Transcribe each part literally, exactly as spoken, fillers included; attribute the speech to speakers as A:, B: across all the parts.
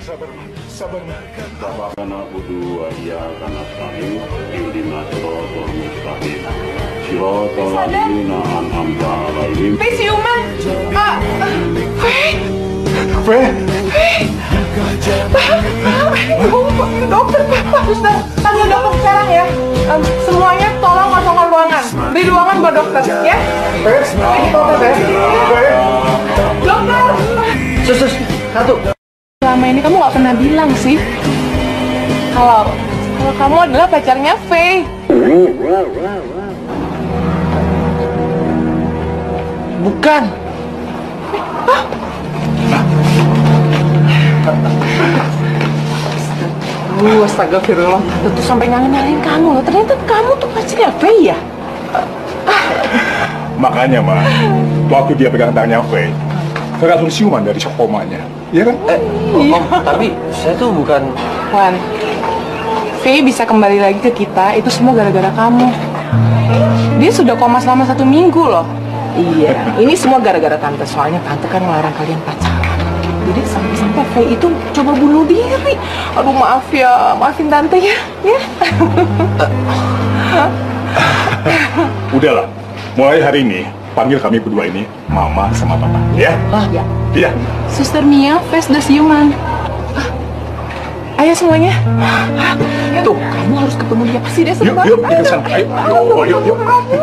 A: sabar, sabar. Bapak karena budu ya karena kami ihdina siratal mustaqim. Siratal ladzina an'amta alaihim.
B: Fe siuman. Pak. Fe.
A: Fe.
B: Dokter, Pak. Suster, panggil dokter sekarang ya. Um, semuanya tolong kosongkan ruangan. Beri ruangan buat dokter, ya.
A: Fe.
B: Dokter,
A: Fe.
B: dokter.
C: Sus, satu.
B: Selama ini kamu nggak pernah bilang sih kalau kalau kamu adalah pacarnya Faye.
C: Bukan.
B: Hah? Uh, astagfirullah. Tentu sampai ngenalin kamu loh. Ternyata kamu tuh pacarnya Faye ya?
A: Makanya, Ma, waktu dia pegang tangannya Faye, saya langsung siuman dari shock komanya. Iya kan?
C: Eh, oh, oh, tapi saya tuh bukan...
B: Wan, Faye bisa kembali lagi ke kita, itu semua gara-gara kamu. Dia sudah koma selama satu minggu loh. Iya, ini semua gara-gara tante. Soalnya tante kan ngelarang kalian pacaran. Jadi sampai-sampai Faye itu coba bunuh diri. Aduh maaf ya, maafin tante ya. Ya.
A: Udahlah, mulai hari ini panggil kami berdua ini Mama sama Papa, ya?
B: Ah, ya.
A: Iya.
B: Suster Mia, Face sudah siuman. Ah, ayo semuanya. Ah, tuh, kamu harus ketemu dia. Pasti dia senang.
A: Yuk, yuk, kita kesana. Ayo, ayo, yuk, yuk.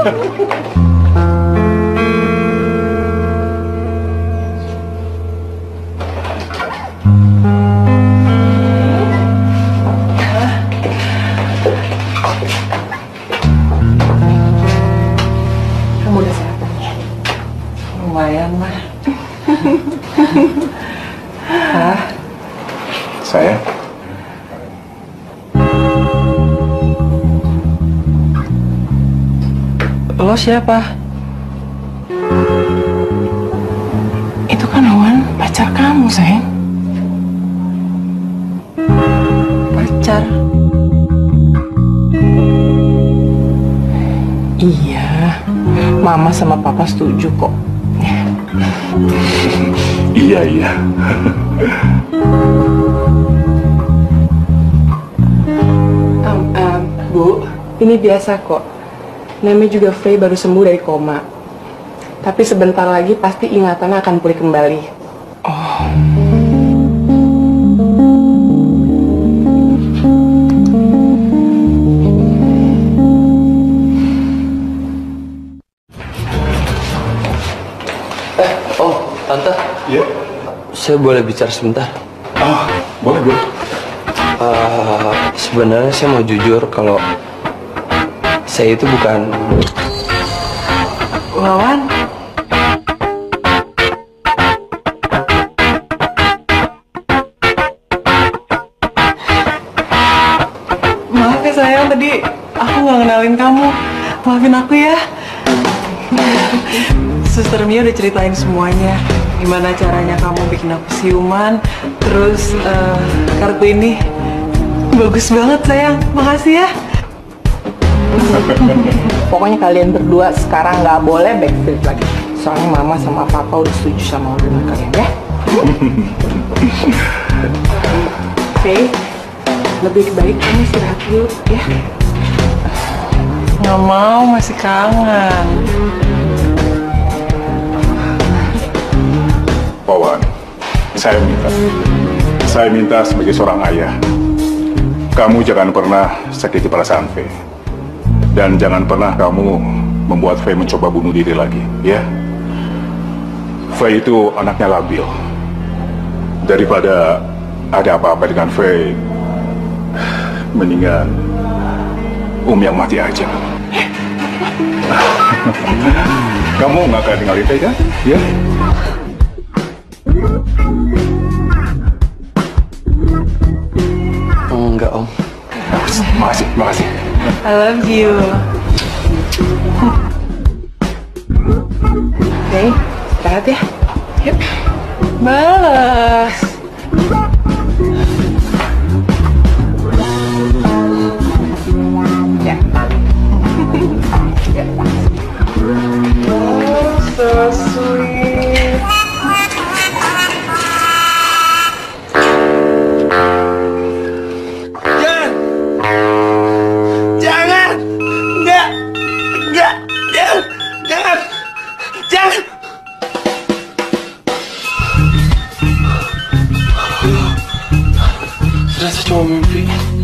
B: Kamu udah sehat ya? Lumayan mah. Hah?
A: Saya?
C: Lo siapa?
B: Itu kan Wan, pacar kamu, sayang.
C: Pacar?
B: Iya, Mama sama Papa setuju kok.
A: Iya, iya.
B: Um, um, Bu, ini biasa kok. Namanya juga Faye baru sembuh dari koma. Tapi sebentar lagi pasti ingatannya akan pulih kembali. Oh.
C: Eh, oh, Tante.
A: Iya.
C: Saya boleh bicara sebentar?
A: Ah, boleh, boleh.
C: Uh, sebenarnya saya mau jujur kalau saya itu bukan...
B: Wawan. Maaf ya sayang, tadi aku nggak ngenalin kamu. Maafin aku ya. Suster Mia udah ceritain semuanya. Gimana caranya kamu bikin aku siuman. Terus uh, kartu ini bagus banget sayang. Makasih ya. Pokoknya kalian berdua sekarang nggak boleh backstreet lagi. Soalnya Mama sama Papa udah setuju sama hubungan kalian ya. Oke, lebih baik kamu istirahat dulu ya. Nggak mau, masih kangen.
A: Wawan, saya minta, saya minta sebagai seorang ayah, kamu jangan pernah sakiti perasaan Faye. Dan jangan pernah kamu membuat Faye mencoba bunuh diri lagi, ya? Faye itu anaknya labil. Daripada ada apa-apa dengan Faye, mendingan Om yang mati aja. Kamu nggak akan tinggalin Faye kan? Ya?
C: Enggak, Om.
A: Makasih, makasih.
B: I love you. Oke, istirahat ya. Yuk. Balas. Ya. Oh, so sweet.
C: cuma mimpi.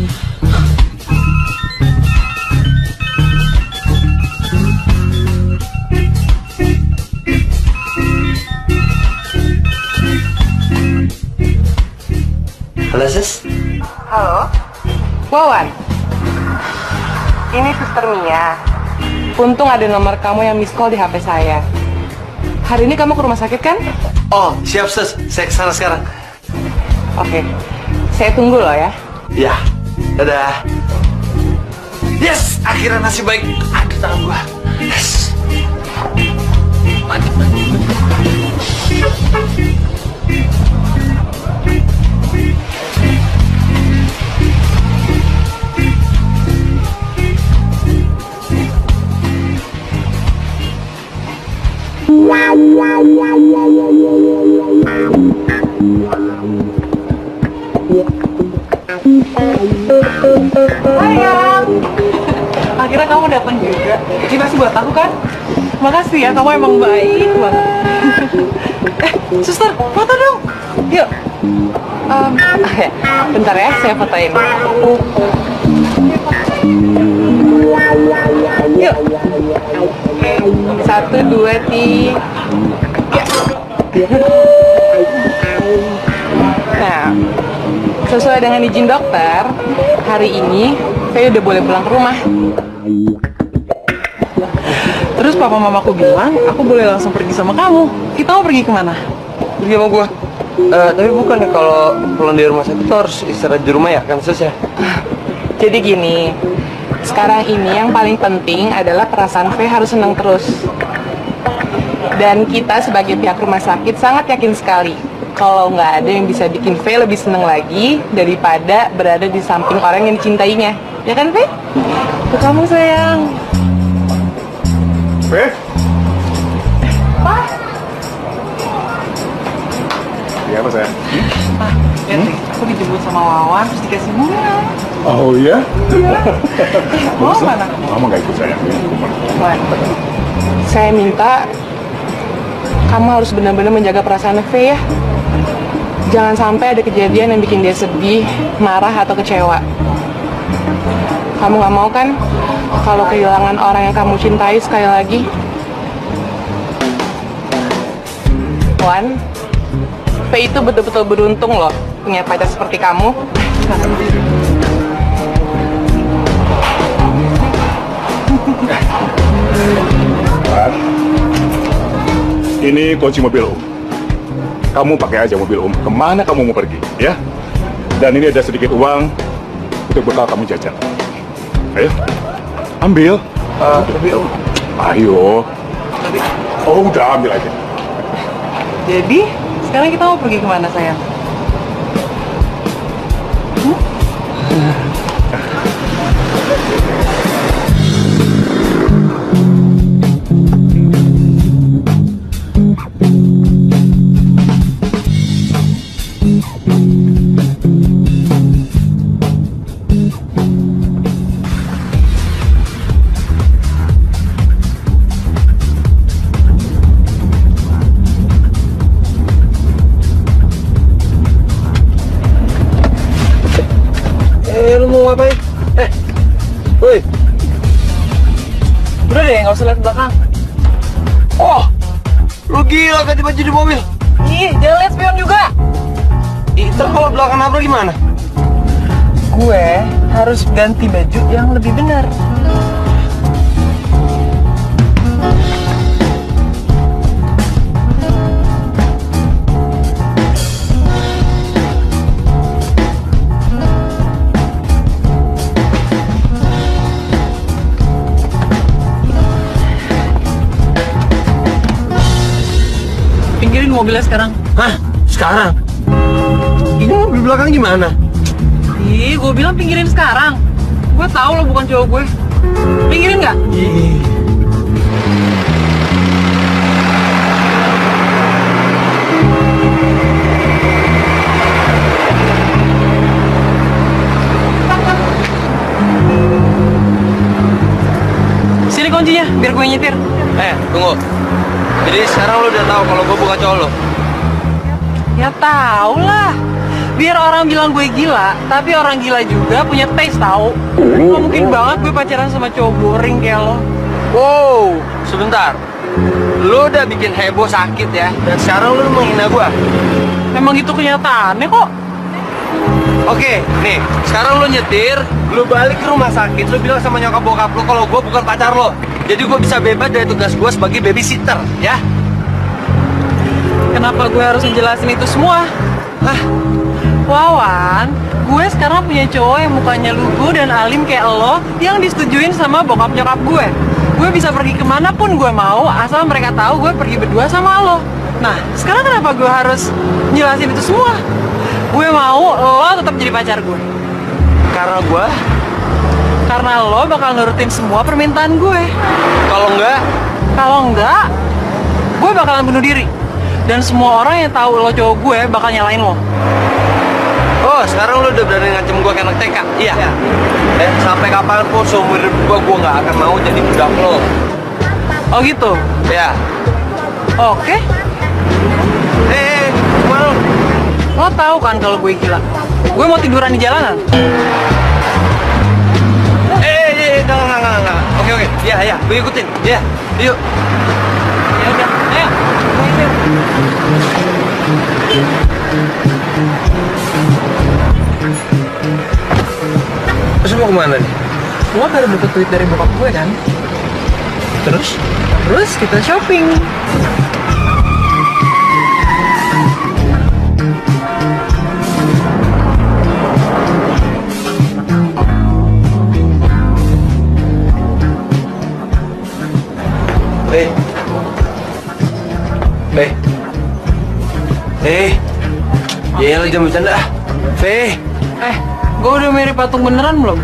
C: Halo, Sis.
B: Halo, Wawan. Ini Suster Mia. Untung ada nomor kamu yang miss call di H P saya. Hari ini kamu ke rumah sakit kan?
C: Oh, siap, Sis. Saya kesana sekarang.
B: Oke, saya tunggu loh ya.
C: Ya, dadah. Yes, akhirnya nasib baik. Aduh, tangan gua. Yes. Mantap, mantap.
B: Sayang, akhirnya kamu datang juga. Ini pasti buat aku kan? Makasih ya, kamu emang baik banget. Eh, suster, foto dong. Yuk. Um, bentar ya, saya fotoin. Yuk. Satu, dua, tiga. Nah, sesuai dengan izin dokter, hari ini saya udah boleh pulang ke rumah. Terus papa mamaku bilang, aku boleh langsung pergi sama kamu. Kita mau pergi kemana?
C: Pergi sama gua. Uh, tapi bukan ya kalau pulang dari rumah sakit harus istirahat di rumah ya kan, Sis ya?
B: Jadi gini, sekarang ini yang paling penting adalah perasaan V harus senang terus. Dan kita sebagai pihak rumah sakit sangat yakin sekali kalau nggak ada yang bisa bikin V lebih seneng lagi daripada berada di samping orang yang dicintainya. Ya kan, V? Ke kamu, sayang.
A: V?
B: Pak?
A: Iya apa sayang?
B: Pak, lihat nih, aku dijemput sama Wawan terus dikasih bunga.
A: Oh iya?
B: Mau mana?
A: Mama nggak ikut sayang.
B: Wan, saya minta kamu harus benar-benar menjaga perasaan V ya. Jangan sampai ada kejadian yang bikin dia sedih, marah, atau kecewa. Kamu gak mau kan kalau kehilangan orang yang kamu cintai sekali lagi? Wan, V itu betul-betul beruntung loh punya pacar seperti kamu.
A: Wan, ini kunci mobil Om. Kamu pakai aja mobil Om. Kemana kamu mau pergi, ya? Dan ini ada sedikit uang untuk bekal kamu jajan. Ayo, ambil.
C: Uh, tapi Om.
A: Ayo.
C: Tapi.
A: Oh, udah ambil aja.
B: Jadi, sekarang kita mau pergi kemana, sayang? Hmm?
C: Eh, lu mau ngapain? Eh, woi.
B: Udah deh, nggak usah lihat ke belakang.
C: Oh, lu gila ganti baju di mobil.
B: Ih, jangan lihat spion juga.
C: Ih, ntar kalau belakang nabrak gimana?
B: Gue harus ganti baju yang lebih benar. Pinggirin mobilnya sekarang.
C: Hah? Sekarang? Ini mobil belakang gimana?
B: Ih, gue bilang pinggirin sekarang. Gue tahu lo bukan cowok gue. Pinggirin nggak?
C: Ih.
B: Sini kuncinya, biar gue nyetir.
C: Eh, tunggu. Jadi sekarang lo udah tahu kalau gue bukan cowok lo?
B: Ya tau lah. Biar orang bilang gue gila, tapi orang gila juga punya taste tau. Gak mungkin banget gue pacaran sama cowok boring kayak lo.
C: Wow, sebentar. Lu udah bikin heboh sakit ya, dan sekarang lu menghina gua.
B: Memang itu kenyataannya kok.
C: Oke, nih, sekarang lu nyetir, lu balik ke rumah sakit, lu bilang sama nyokap bokap lu kalau gua bukan pacar lo. Jadi gua bisa bebas dari tugas gua sebagai babysitter, ya?
B: Kenapa gue harus ngejelasin itu semua?
C: Hah?
B: Wawan, gue sekarang punya cowok yang mukanya lugu dan alim kayak lo yang disetujuin sama bokap nyokap gue. Gue bisa pergi kemanapun gue mau asal mereka tahu gue pergi berdua sama lo. Nah, sekarang kenapa gue harus jelasin itu semua? Gue mau lo tetap jadi pacar gue.
C: Karena gua,
B: Karena lo bakal nurutin semua permintaan gue.
C: kalau enggak,
B: Kalau enggak, gue bakalan bunuh diri. Dan semua orang yang tahu lo cowok gue bakal nyalain lo.
C: oh sekarang lu udah berani ngancem gua kayak anak T K? Iya. Eh, sampai kapanpun seumur hidup gua, gua nggak akan mau jadi budak lo.
B: Oh gitu?
C: Ya.
B: Oke.
C: Eh, kemana lu?
B: Lo tahu kan kalau gue gila? Gue mau tiduran di jalanan.
C: Eh, eh, eh, enggak, enggak, enggak, enggak. Oke, oke. Ya, ya, gue ikutin. Ya, yuk.
B: Ya udah, ayo. Gue ikut.
C: Terus mau kemana nih?
B: Lo baru dapet tweet dari bokap gue kan?
C: Terus?
B: Terus kita shopping.
C: Eh. Eh. Eh. Ya lo jangan bercanda ah. Fe.
B: Eh, gue udah mirip patung beneran belum?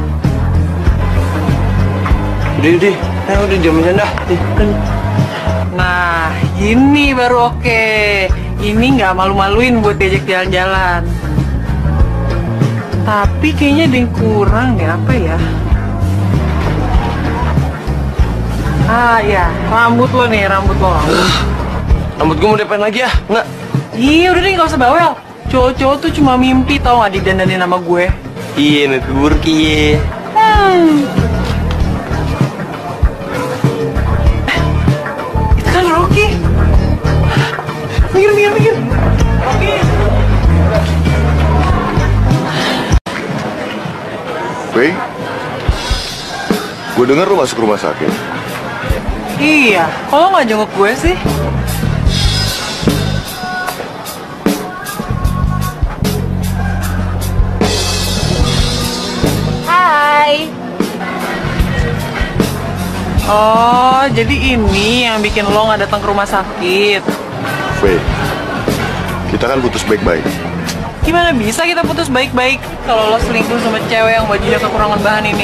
C: Udah, udah. Nah, udah jangan bercanda. Eh, kan.
B: Nah, ini baru oke. Ini nggak malu-maluin buat diajak jalan-jalan. Tapi kayaknya ada yang kurang deh, apa ya? Ah ya, rambut lo nih, rambut lo.
C: Rambut gue mau diapain lagi ya? Enggak.
B: Iya, udah deh gak usah bawel. Cowok-cowok tuh cuma mimpi tau gak didandanin sama gue.
C: Iya, mimpi buruk iya.
B: Hmm. Eh, itu kan Rocky. Mikir, mikir, mikir. Rocky.
D: Wei, gue denger lo masuk rumah sakit.
B: Iya, kalau nggak jenguk gue sih?
E: Hai.
B: Oh, jadi ini yang bikin lo nggak datang ke rumah sakit.
D: Wei, kita kan putus baik-baik.
B: Gimana bisa kita putus baik-baik kalau lo selingkuh sama cewek yang bajunya kekurangan bahan ini?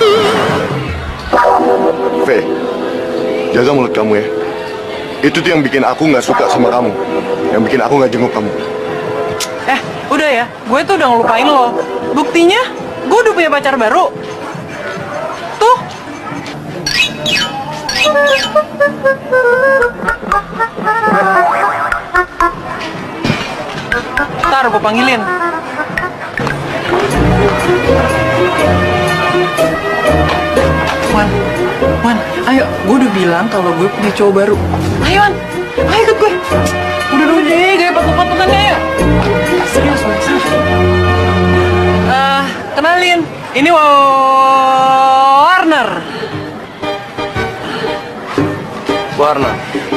D: Wei, jaga mulut kamu ya. Itu tuh yang bikin aku nggak suka sama kamu, yang bikin aku nggak jenguk kamu.
B: Eh, udah ya, gue tuh udah ngelupain lo. Buktinya, gue udah punya pacar baru. Tuh. Ntar gue panggilin. Wan, Wan, ayo, gue udah bilang kalau gue punya cowok baru. Ayo, Wan, ayo ikut gue. Udah dulu deh, gaya patung-patungannya ya. Serius, Wan, serius. Ah, kenalin, ini Warner.
C: Warna.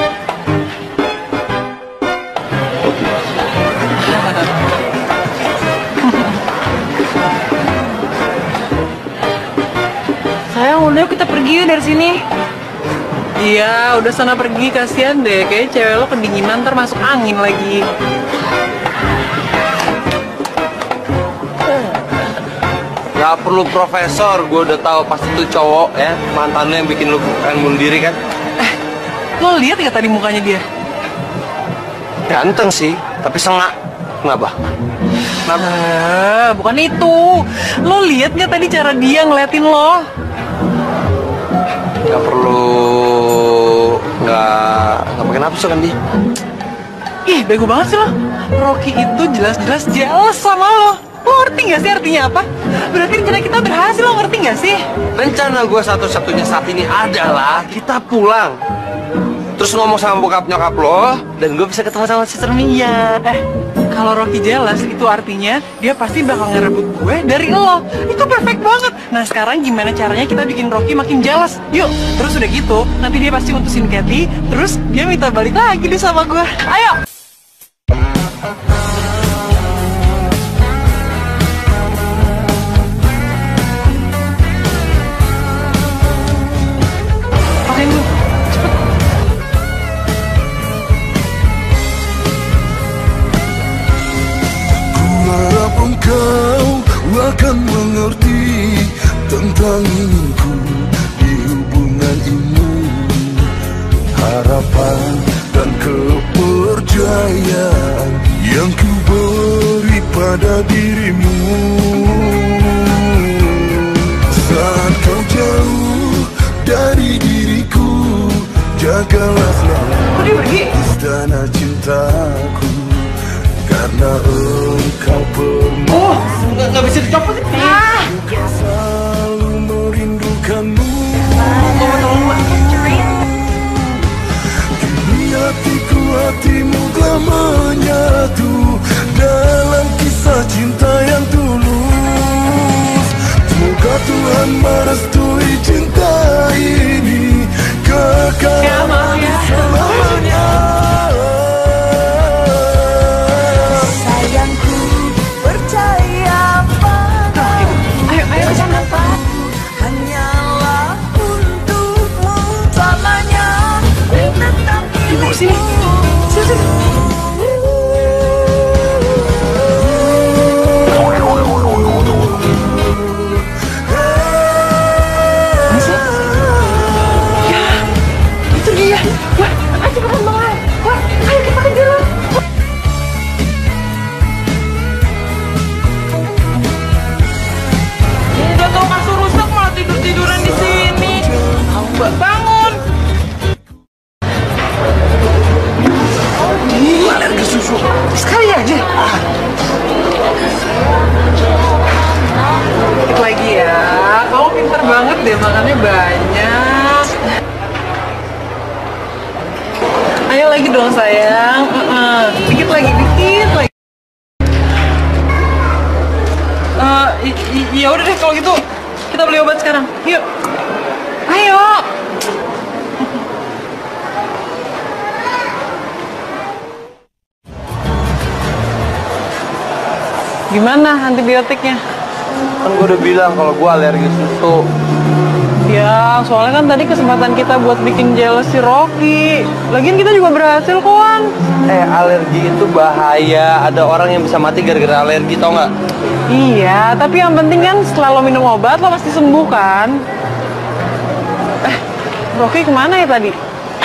B: Sayang, udah kita pergi yuk dari sini. Iya, udah sana pergi, kasihan deh. Kayaknya cewek lo kedinginan, ntar masuk angin lagi.
C: Gak perlu profesor, gue udah tahu pasti tuh cowok ya, mantan lo yang bikin lo pengen bunuh diri kan?
B: Eh, lo lihat ya tadi mukanya dia?
C: Ganteng sih, tapi sengak. Kenapa? Kenapa?
B: Ah, bukan itu. Lo lihat nggak tadi cara dia ngeliatin lo?
C: Gak perlu, gak, gak pakai nafsu kan dia?
B: Ih, bego banget sih lo. Rocky itu jelas-jelas jealous sama lo. Lo ngerti gak sih artinya apa? Berarti rencana kita berhasil, lo ngerti gak sih?
C: Rencana gue satu-satunya saat ini adalah kita pulang, terus ngomong sama bokap nyokap lo, dan gue bisa ketemu sama Sister Mia.
B: Eh, kalau Rocky jealous itu artinya dia pasti bakal ngerebut gue dari lo. Itu perfect banget. Nah sekarang gimana caranya kita bikin Rocky makin jealous? Yuk, terus udah gitu, nanti dia pasti mutusin Kathy, terus dia minta balik lagi deh sama gue. Ayo! Pakein dulu, cepet.
E: Harap engkau akan mengerti tentang inginku di hubungan ini. Harapan dan kepercayaan yang ku beri pada dirimu. Saat kau jauh dari diriku, jagalah selalu istana cintaku. Karena engkau permata.
B: Oh, nggak, nggak bisa dicopot. Ah!
E: Selalu merindukanmu. Kini hatiku hatimu telah menyatu dalam kisah cinta yang tulus. Semoga Tuhan merestui cinta ini kekal selamanya.
B: Sini, sini, sini. Masih? Ya, itu dia. Wah, ayo cepetan banget. Wah, ayo kita kejar. Udah tau kasur rusak malah tidur tiduran di sini. Mbak bangun.
C: Alergi susu.
B: Sekali aja. Dikit lagi ya. Kamu pintar banget deh, makannya banyak. Ayo lagi dong sayang. Uh-uh. Dikit lagi, dikit lagi. Uh, ya udah deh kalau gitu kita beli obat sekarang. Yuk. Ayo. Gimana antibiotiknya?
C: Kan gue udah bilang kalau gue alergi susu.
B: Ya, soalnya kan tadi kesempatan kita buat bikin jealous si Rocky. Lagian kita juga berhasil kawan.
C: Eh, alergi itu bahaya. Ada orang yang bisa mati gara-gara alergi, tau nggak?
B: Iya, tapi yang penting kan setelah lo minum obat lo pasti sembuh kan? Eh, Rocky kemana ya tadi?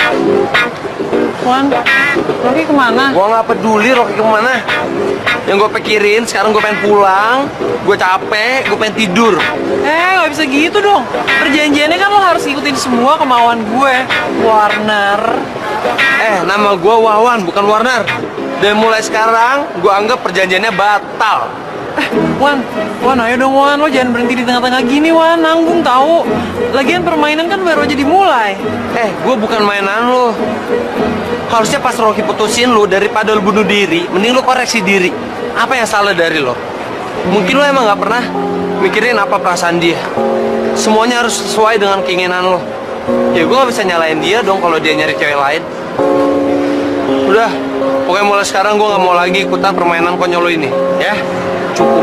B: Wan, Rocky kemana?
C: Gue nggak peduli Rocky kemana. Yang gue pikirin sekarang gue pengen pulang, gue capek, gue pengen tidur.
B: Eh, nggak bisa gitu dong. Perjanjiannya kan lo harus ikutin semua kemauan gue, Warner.
C: Eh, nama gue Wawan, bukan Warner. Dan mulai sekarang, gue anggap perjanjiannya batal.
B: Eh, Wan, Wan, ayo dong Wan, lo jangan berhenti di tengah-tengah gini Wan, nanggung tahu. Lagian permainan kan baru aja dimulai.
C: Eh, gue bukan mainan lo. Harusnya pas Rocky putusin lo, daripada lo bunuh diri, mending lo koreksi diri. Apa yang salah dari lo? Mungkin lo emang gak pernah mikirin apa perasaan dia. Semuanya harus sesuai dengan keinginan lo. Ya gue gak bisa nyalain dia dong kalau dia nyari cewek lain. Udah, pokoknya mulai sekarang gue gak mau lagi ikutan permainan konyol lo ini. Ya, cukup.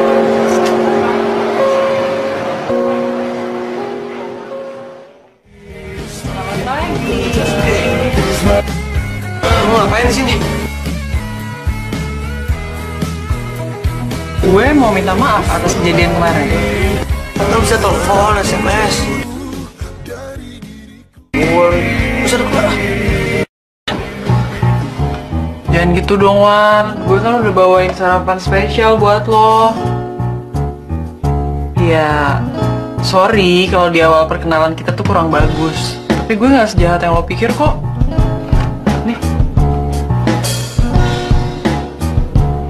C: Lo ngapain di sini?
B: Gue mau minta maaf atas kejadian kemarin.
C: Lo bisa telepon, S M S. Gue bisa dekat.
B: Jangan gitu dong Wan, gue kan udah bawain sarapan spesial buat lo. Ya, sorry kalau di awal perkenalan kita tuh kurang bagus. Tapi gue gak sejahat yang lo pikir kok. Nih.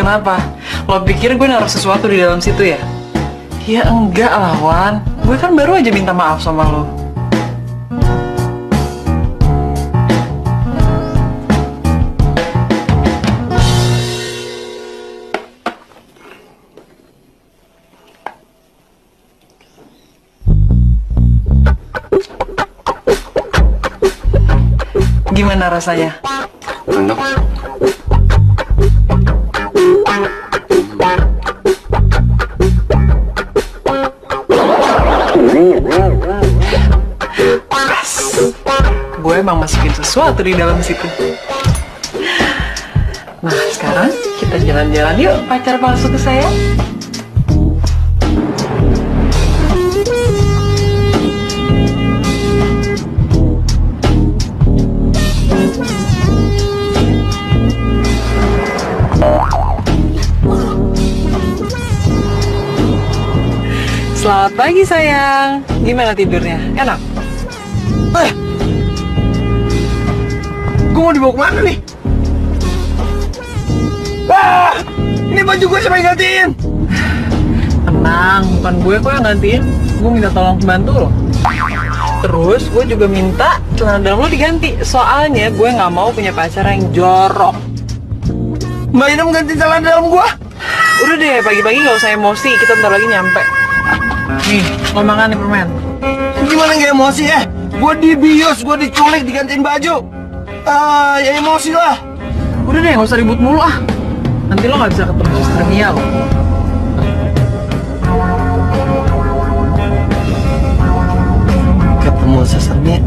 F: Kenapa? Lo pikir gue naruh sesuatu di dalam situ ya? Ya enggak lah, Wan. Gue kan baru aja minta maaf sama lo. Gimana rasanya?
C: Enak.
F: Gue emang masukin sesuatu di dalam situ. Nah, sekarang kita jalan-jalan yuk, pacar palsu ke saya. Selamat pagi sayang. Gimana tidurnya? Enak?
C: Eh, gue mau dibawa kemana nih? Ah, ini baju gue siapa yang gantiin?
F: Tenang, bukan gue kok yang gantiin. Gue minta tolong pembantu lo. Terus gue juga minta celana dalam lo diganti. Soalnya gue nggak mau punya pacar yang jorok.
C: Mbak Ina mengganti celana dalam gue?
F: Udah deh, pagi-pagi nggak usah emosi. Kita bentar lagi nyampe. Nih, lo makan nih permen.
C: Gimana nggak emosi eh? Gue dibius, gue diculik, digantiin baju. Ah, ya emosi lah.
F: Udah deh, nggak usah ribut mulu ah. Nanti lo nggak bisa ketemu suster Mia lo.
C: Ketemu suster Mia?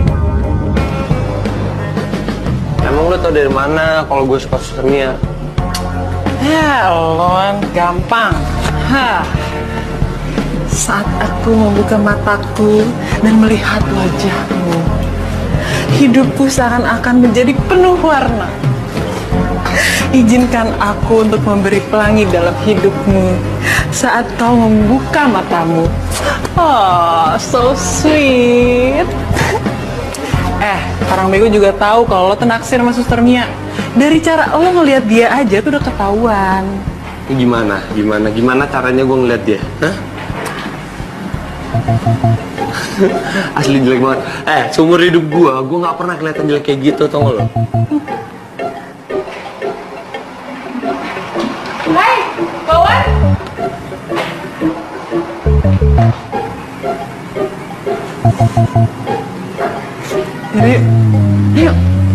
C: Emang lo tau dari mana kalau gue suka suster Mia?
F: Ya, lo gampang. Hah. Saat aku membuka mataku dan melihat wajahmu, hidupku seakan-akan menjadi penuh warna. Izinkan aku untuk memberi pelangi dalam hidupmu saat kau membuka matamu. Oh, so sweet. Eh, orang bego juga tahu kalau lo tuh naksir sama suster Mia. Dari cara lo ngelihat dia aja tuh udah ketahuan.
C: Gimana? Gimana? Gimana caranya gue ngeliat dia? Hah? Asli jelek banget. Eh, seumur hidup gue, gue nggak pernah kelihatan jelek kayak gitu, tau gak lo?
B: Hai, kawan.
F: Jadi, yuk.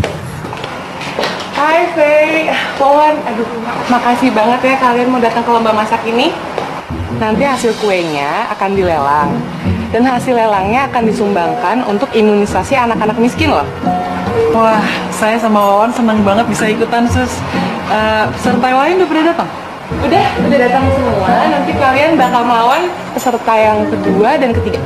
B: Hai, Faye. Wawan, aduh, makasih banget ya kalian mau datang ke lomba masak ini. Nanti hasil kuenya akan dilelang. Dan hasil lelangnya akan disumbangkan untuk imunisasi anak-anak miskin loh.
F: Wah, saya sama Wawan senang banget bisa ikutan, Sus. Uh, peserta yang lain udah pada datang?
B: Udah, udah datang semua. Nanti kalian bakal melawan peserta yang kedua dan ketiga.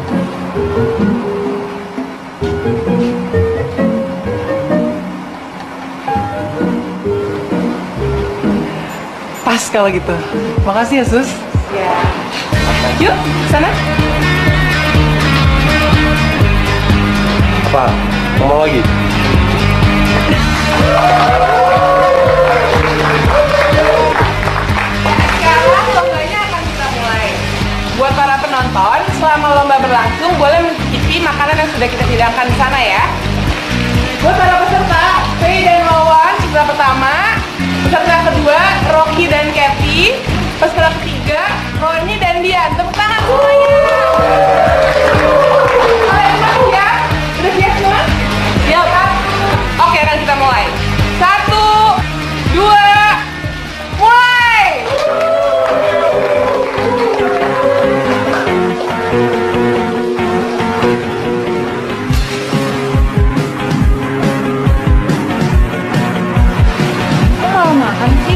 F: Pas kalau gitu. Makasih ya, Sus.
B: Ya. Yuk, sana.
C: Apa? Mau lagi?
B: Sekarang lombanya akan kita mulai. Buat para penonton, selama lomba berlangsung boleh mencicipi makanan yang sudah kita hidangkan di sana ya. Buat para peserta, Faye dan Wawan, peserta pertama. Peserta kedua, Rocky dan Kathy. Peserta ketiga, Roni dan Dian. Tepuk tangan semuanya. Kalian masuk ya? Udah siap semua? Siap. Oke, akan kita mulai. Satu, dua, mulai!
F: Oh, makan sih.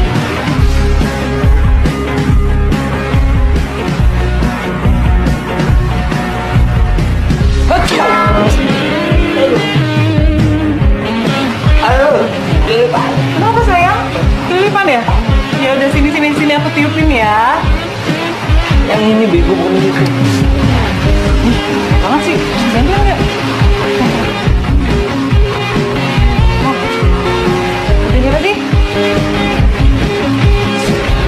F: Kenapa sayang? Kelilipan ya? Ya udah sini sini sini aku tiupin ya.
C: Yang ini bego bukan gitu.
F: Banget sih, gantian nggak? Oh, udah jadi?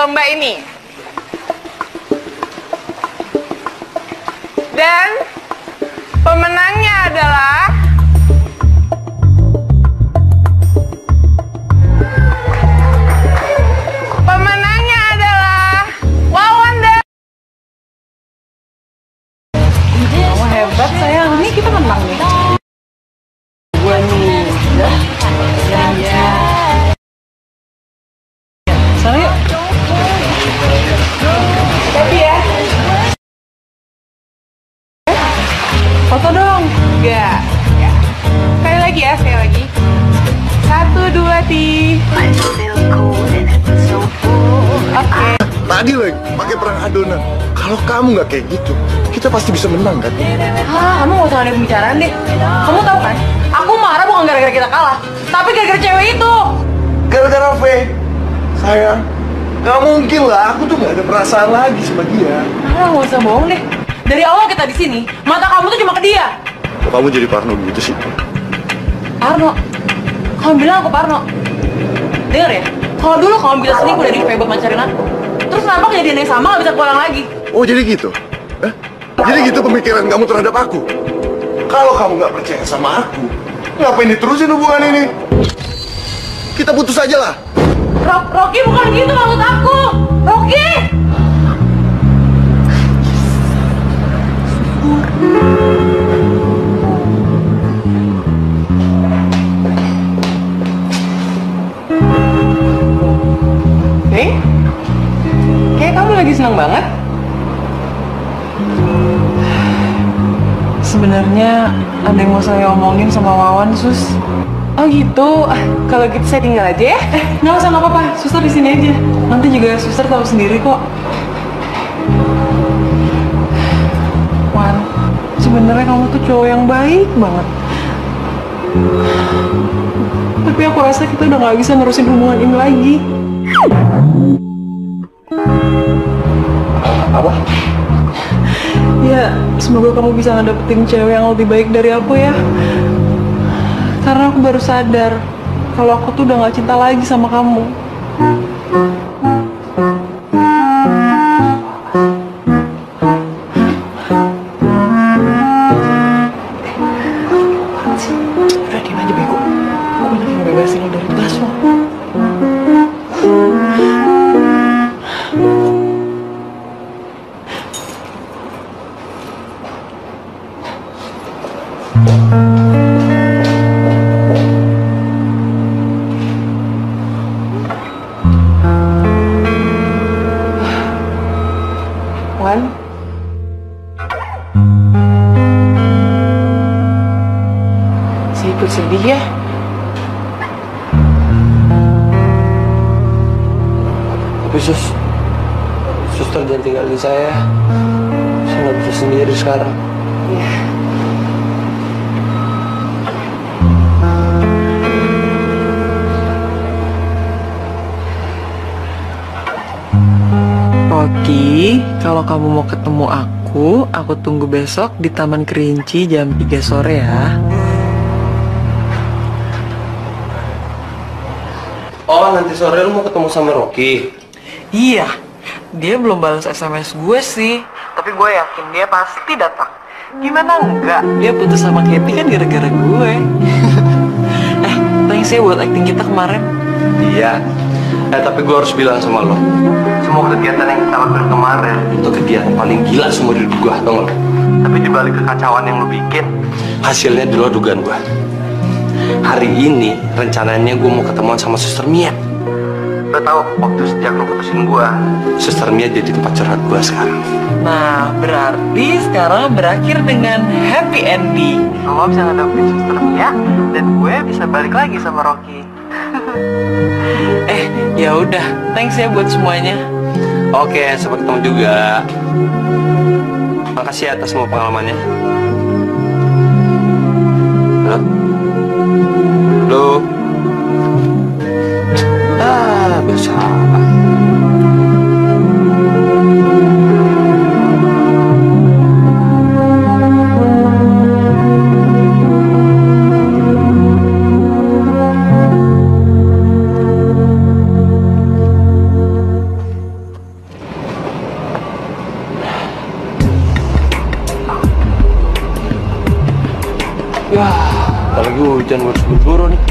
B: lomba ini. Dan pemenangnya adalah Pemenangnya adalah Wawan dan
F: Kamu hebat sayang. Nih kita menang nih. Gua nih. Ya. Ya, ya. Sana yuk.
B: Tapi ya.
F: Foto dong.
B: Enggak. Enggak. Sekali lagi ya, sekali lagi. Satu, dua, tiga. Oke.
D: Tadi lagi pakai perang adonan. Kalau kamu nggak kayak gitu, kita pasti bisa menang kan?
B: Hah, kamu gak usah ada pembicaraan deh. Kamu tahu kan? Aku marah bukan gara-gara kita kalah, tapi gara-gara cewek itu.
D: Gara-gara V, sayang. Nggak mungkin lah, aku tuh nggak ada perasaan lagi sama dia.
B: Ah, gak usah bohong deh. Dari awal kita di sini, mata kamu tuh cuma ke dia.
D: Kok kamu jadi parno gitu sih?
B: Parno? Kamu bilang aku Parno? Dengar ya, kalau dulu kamu bilang selingkuh dari V buat mancarin aku, terus kenapa kejadian yang sama gak bisa pulang lagi?
D: Oh jadi gitu? Eh? Jadi gitu pemikiran kamu terhadap aku? Kalau kamu nggak percaya sama aku, ngapain diterusin hubungan ini? Kita putus aja lah.
B: Rok, Rocky bukan gitu maksud aku. Rocky! Hei, kayak kamu lagi senang banget.
F: Sebenarnya ada yang mau saya omongin sama Wawan, Sus.
B: Oh gitu, ah, kalau gitu saya tinggal aja ya.
F: Eh, nggak usah, nggak apa-apa. Suster di sini aja. Nanti juga suster tahu sendiri kok. Wan, sebenarnya kamu tuh cowok yang baik banget. Tapi aku rasa kita udah nggak bisa nerusin hubungan ini lagi.
D: Apa?
F: Ya, semoga kamu bisa ngedapetin cewek yang lebih baik dari aku ya. Karena aku baru sadar kalau aku tuh udah gak cinta lagi sama kamu.
B: Udah diem aja bego. Aku lagi ngebebasin lo dari tugas lo. Wan, saya ikut sedih ya.
C: Tapi sus, suster jangan tinggalin saya. Saya nggak bisa sendiri sekarang.
B: Iya.
F: Rocky, kalau kamu mau ketemu aku, aku tunggu besok di Taman Kerinci jam tiga sore ya.
C: Oh, nanti sore lu mau ketemu sama Rocky?
F: Iya, dia belum balas S M S gue sih. Tapi gue yakin dia pasti datang. Gimana enggak? Dia putus sama Katie kan gara-gara gue. Eh, thanks ya buat acting kita kemarin.
C: Iya. Eh, tapi gue harus bilang sama lo, semua kegiatan yang kita lakukan kemarin itu kegiatan paling gila semua hidup gue, tau gak lo? Tapi dibalik kekacauan yang lo bikin, hasilnya di luar dugaan gue. Hari ini rencananya gue mau ketemuan sama Suster Mia. Lo tau, waktu sejak lo putusin gue, Suster Mia jadi tempat curhat gue sekarang.
F: Nah, berarti sekarang berakhir dengan happy ending. Lo bisa ngedapetin Suster Mia dan gue bisa balik lagi sama Rocky. Eh, ya udah, thanks ya buat semuanya.
C: Oke, sampai ketemu juga. Makasih atas semua pengalamannya. Halo? Halo? Ah, biasa. Ya, apalagi hujan, gue harus buru-buru nih.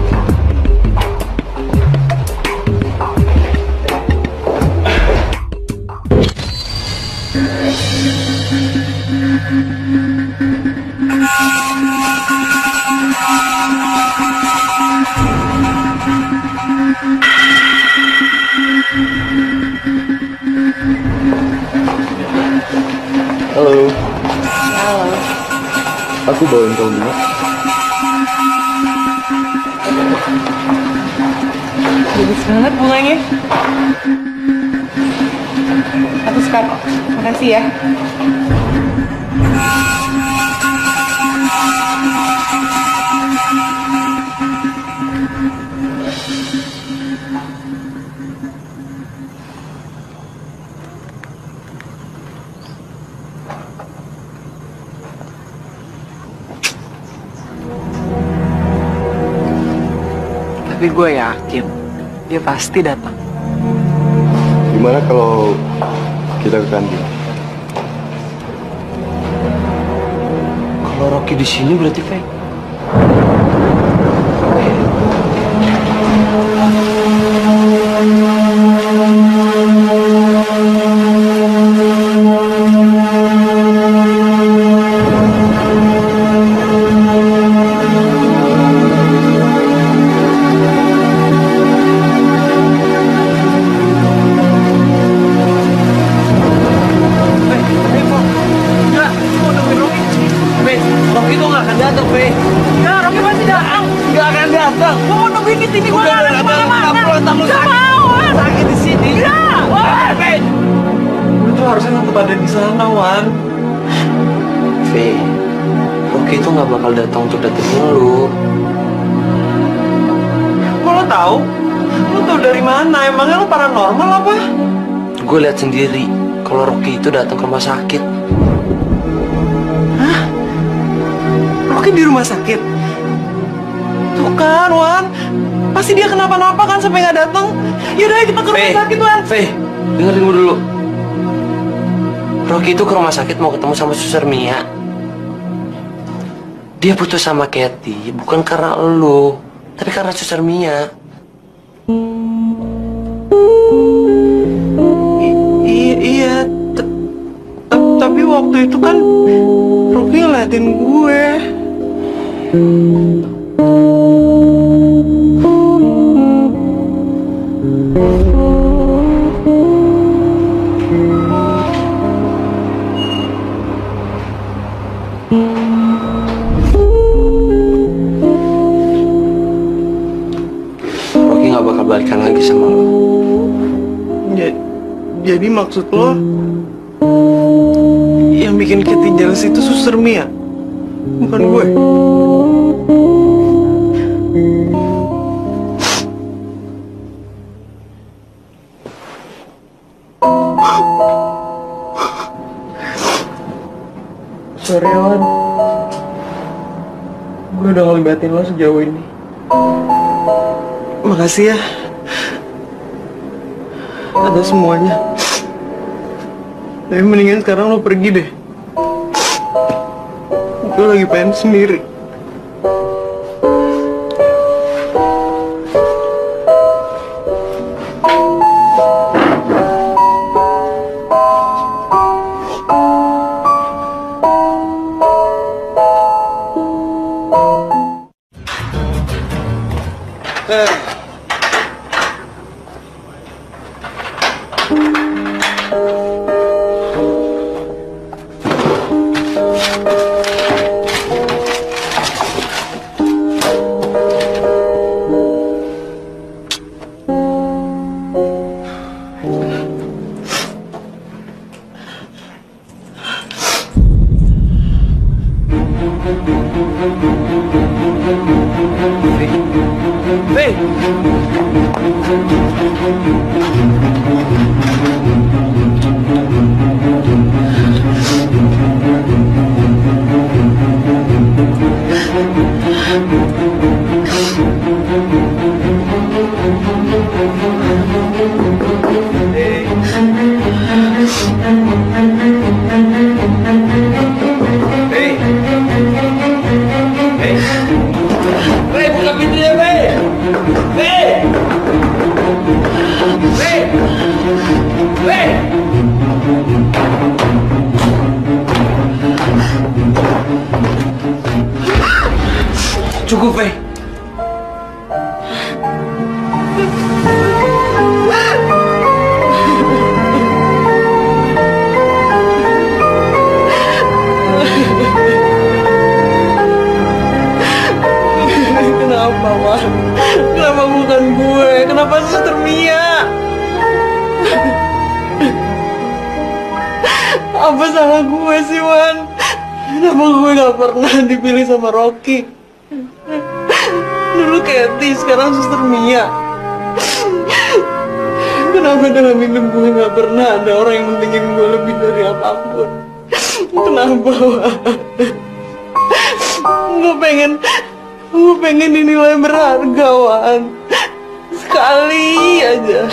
D: Halo.
B: Halo.
D: Aku bawain kau bunga.
B: Bagus banget bunganya. Aku suka kok. Makasih ya.
F: Tapi gue yakin dia pasti datang.
D: Gimana kalau kita ke kantin?
C: Kalau Rocky di sini berarti fake. Rocky tuh nggak akan datang, Fe.
F: Ya, Rocky pasti datang.
C: Nggak akan datang.
F: Gue mau nungguin di sini, gue
C: Udah,
F: nggak
C: udah,
F: akan
C: udah,
F: kemana-mana.
C: udah, pulang, takut
F: Nggak
C: sakit.
F: mau, Wan.
C: Sakit di sini.
F: Ya,
C: Wah, Fe. Lu tuh harusnya tetap ada di sana, Wan. Fe, Rocky itu nggak bakal datang untuk datengin lu.
F: kok lo tahu? Lo tahu dari mana? Emangnya lo paranormal apa?
C: Gue lihat sendiri kalau Rocky itu datang ke rumah sakit.
F: Rocky di rumah sakit? Tuh kan, Wan. Pasti dia kenapa-napa kan sampai nggak datang. Yaudah, kita ke rumah
C: Fe,
F: sakit, Wan.
C: Fe, dengerin gue dulu. Rocky itu ke rumah sakit mau ketemu sama Suster Mia. Dia putus sama Kathy bukan karena elu, tapi karena Suster Mia.
F: I- iya, t- t- tapi waktu itu kan Rocky ngeliatin gue.
C: Rocky nggak bakal balikan lagi sama lo.
F: Ja- jadi maksud lo yang bikin Kitty jealous itu Suster Mia, bukan gue? Sorry, Wan. Gue udah ngelibatin lo sejauh ini. Makasih ya atas semuanya. Tapi mendingan sekarang lo pergi deh. Gue lagi pengen sendiri.
C: Cukup, Faye.
F: Kenapa, Wan? Kenapa bukan gue? Kenapa Suster Mia? Apa salah gue sih, Wan? Kenapa gue gak pernah dipilih sama Rocky? Dulu Kathy, sekarang Suster Mia. Kenapa dalam hidup gue gak pernah ada orang yang mentingin gue lebih dari apapun? Kenapa, Wan? Gue pengen... Gue pengen dinilai berharga, Wan. Sekali aja.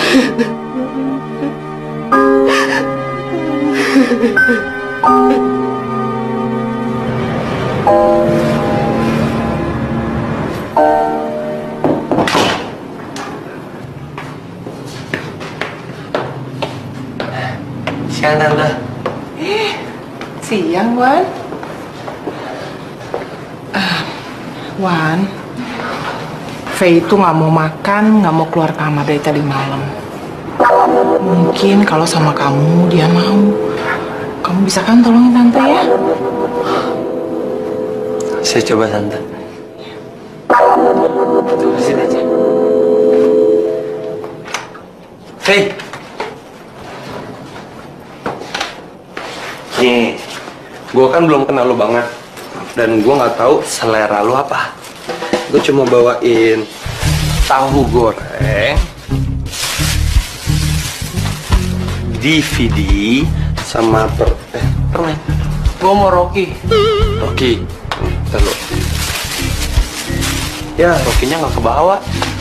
C: Siang, Tante.
B: Eh, siang, Wan. Ah, Wan, Faye itu nggak mau makan, nggak mau keluar kamar dari tadi malam. Mungkin kalau sama kamu dia mau. Kamu bisa kan tolongin Tante ya?
C: Saya coba, Tante. Tunggu sini aja. Faye. Nih, gue kan belum kenal lo banget. Dan gue nggak tahu selera lo apa. Gue cuma bawain tahu goreng, D V D, sama per eh permen.
F: Gue mau Rocky.
C: Rocky, ntar lo. Ya, Rocky-nya nggak kebawa.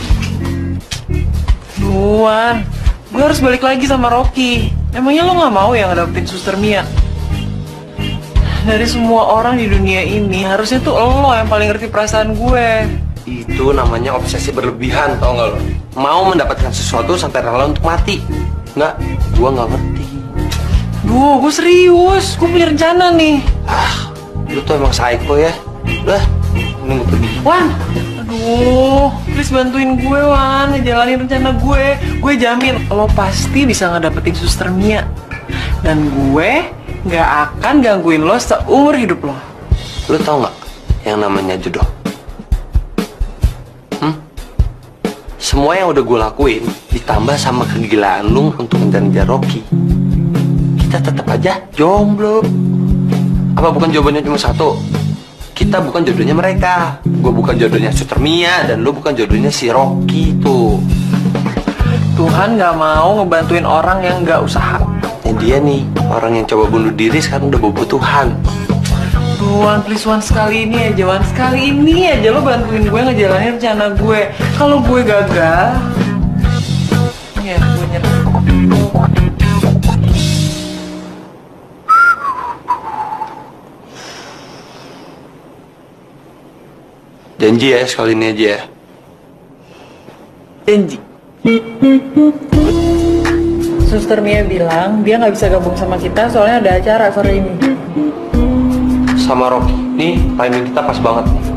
F: Duan, gue harus balik lagi sama Rocky. Emangnya lo nggak mau ya ngedapetin Suster Mia? Dari semua orang di dunia ini, harusnya tuh lo yang paling ngerti perasaan gue.
C: Itu namanya obsesi berlebihan, tau nggak lo? Mau mendapatkan sesuatu sampai rela untuk mati. Nggak, gue nggak ngerti.
F: Duh, gue serius. Gue punya rencana nih.
C: Ah, lu tuh emang psycho ya. Udah, mending gue pergi.
F: Wan, aduh, please bantuin gue, Wan, ngejalanin rencana gue. Gue jamin lo pasti bisa ngedapetin Suster Mia. Dan gue nggak akan gangguin lo seumur hidup lo.
C: Lu tau nggak yang namanya jodoh? Hmm? Semua yang udah gue lakuin ditambah sama kegilaan lu untuk ngejar-ngejar Rocky, kita tetap aja jomblo. Apa bukan jawabannya cuma satu? Kita bukan jodohnya mereka. Gue bukan jodohnya Suster Mia dan lu bukan jodohnya si Rocky tuh.
F: Tuhan nggak mau ngebantuin orang yang nggak usaha.
C: Ini dia nih, orang yang coba bunuh diri sekarang udah bobo Tuhan.
F: Tuhan, please Wan, sekali ini aja, Wan, sekali ini aja lo bantuin gue ngejalanin rencana gue. Kalau gue gagal, ya gue nyerah.
C: Janji ya, sekali ini aja ya.
F: Janji. Suster Mia bilang dia nggak bisa gabung sama kita soalnya ada acara sore ini.
C: Sama Rocky, nih timing kita pas banget nih.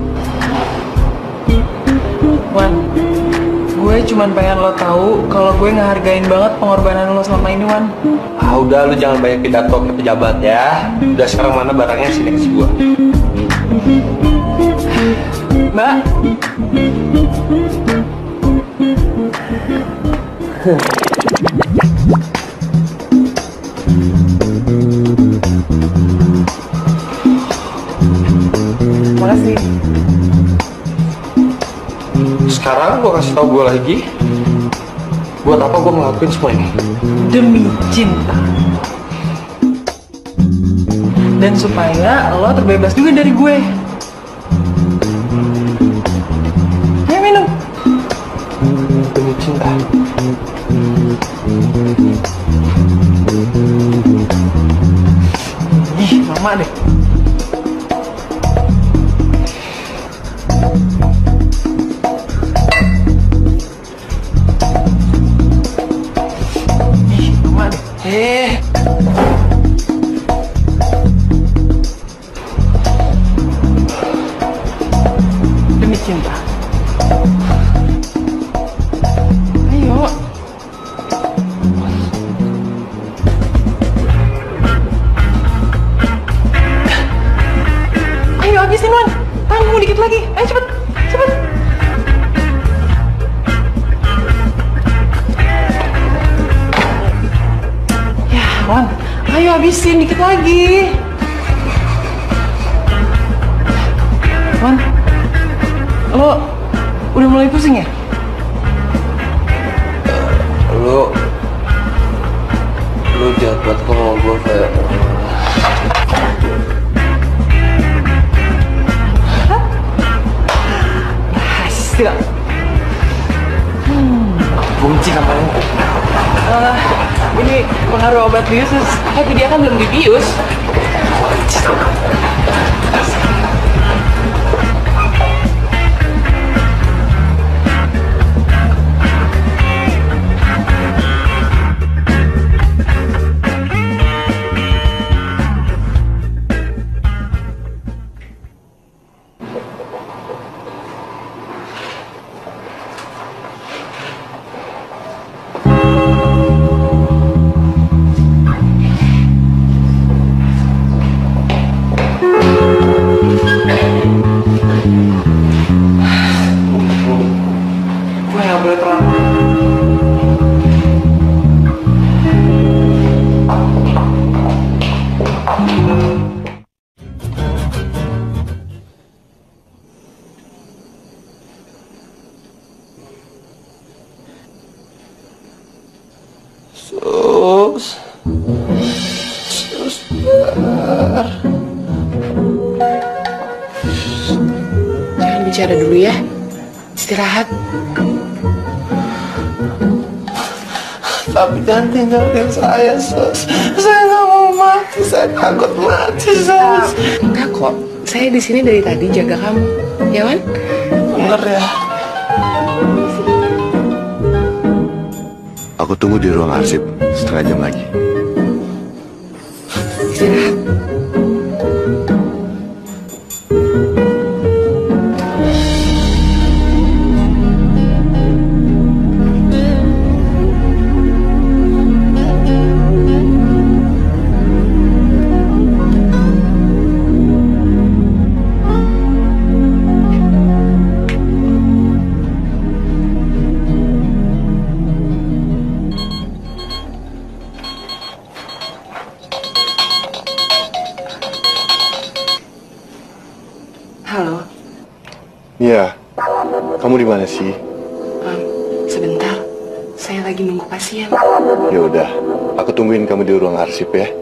F: Wan, gue cuman pengen lo tahu kalau gue ngehargain banget pengorbanan lo selama ini, Wan.
C: Ah udah, lu jangan banyak pidato ke pejabat ya. Udah, sekarang mana barangnya, sini kasih gua.
F: Mbak. Makasih.
C: Sekarang gua kasih tau gua lagi, buat apa gua ngelakuin semua ini?
F: Demi cinta. Dan supaya lo terbebas juga dari gue. Ayo minum.
C: Demi cinta.
F: Ih, lama deh. Ih, lama deh. Eh. Demi cinta. lagi. Wan, lo udah mulai pusing ya?
C: Lu Lu jahat banget kok sama gue, Fe.
F: Berhasil.
C: Benci sama lu.
F: Uh, ini pengaruh obat bius, tapi dia kan belum dibius.
C: Gue nggak boleh terang. Sus, suster.
B: Jangan bicara dulu ya. Istirahat.
C: Tapi jangan tinggalin saya, Sus. Saya nggak mau mati, saya takut mati, Sus.
B: Enggak kok. Saya di sini dari tadi jaga kamu. Ya, Wan?
C: Bener ya.
D: Aku tunggu di ruang arsip setengah jam lagi.
B: Istirahat. Halo,
D: Iya, kamu di mana sih?
B: um, sebentar. Saya lagi nunggu pasien.
D: Ya udah, aku tungguin kamu di ruang arsip ya.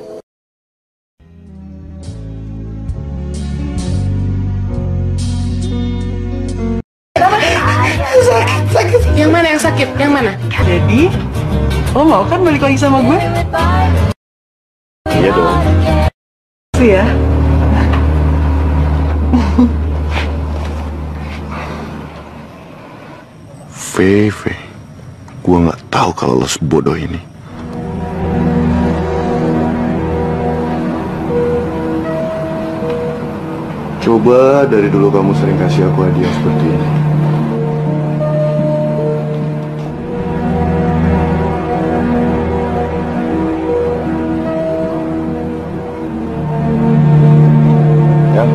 B: Yang mana yang sakit? Yang mana?
F: Jadi, lo mau kan balik lagi sama gue?
D: Iya dong.
F: Sih ya.
D: Feve, gua nggak tahu kalau lo sebodoh ini. Coba dari dulu kamu sering kasih aku hadiah seperti ini. Ya.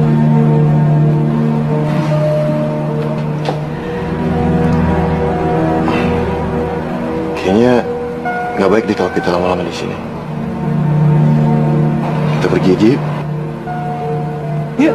D: Kayaknya nggak baik deh kalau kita lama-lama di sini. Kita pergi aja yuk.
F: Yuk.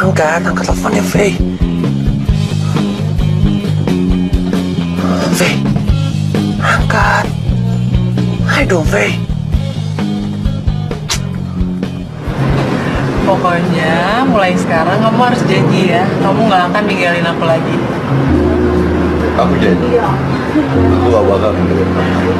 C: Angkat, angkat teleponnya, Faye. Faye, angkat. Ayo dong, Faye.
F: Pokoknya mulai sekarang kamu harus janji ya, kamu nggak akan ninggalin aku lagi.
D: Aku janji. Aku gak bakal ninggalin kamu.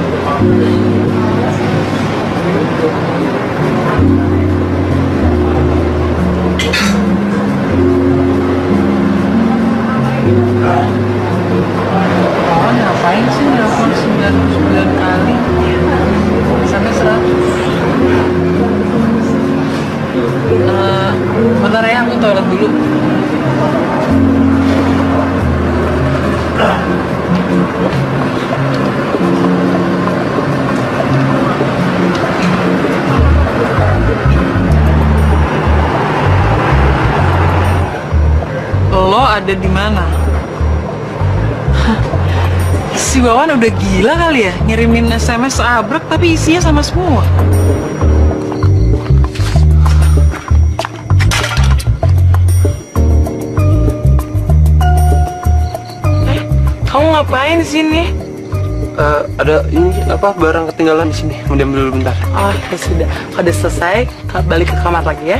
F: Oh, ngapain sih nelfon sembilan puluh sembilan kali sampai seratus? Uh, bentar ya, aku toilet dulu. Lo ada di mana? Si Wawan udah gila kali ya, ngirimin S M S abrek tapi isinya sama semua. Eh, kamu ngapain di sini?
C: Uh, ada ini apa barang ketinggalan di sini. Mau diambil dulu bentar.
F: Oh, ya sudah. Kalau udah selesai, balik ke kamar lagi ya.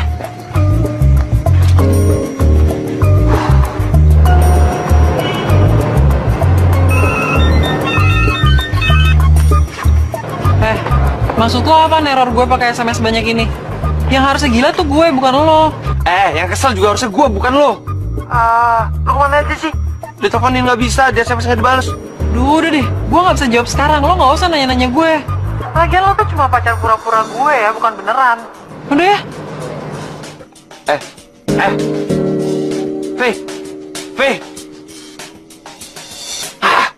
F: Eh, maksud lo apa neror gue pakai S M S banyak ini? Yang harusnya gila tuh gue, bukan lo.
C: Eh, yang kesel juga harusnya gue, bukan lo. Ah, lo kemana aja sih? Diteleponin nggak bisa, dia S M S nggak dibalas.
F: Duh, udah deh, gue nggak bisa jawab sekarang. Lo nggak usah nanya-nanya gue. Lagian lo tuh cuma pacar pura-pura gue ya, bukan beneran. Udah ya?
C: Eh, eh, Faye, Faye. Ah.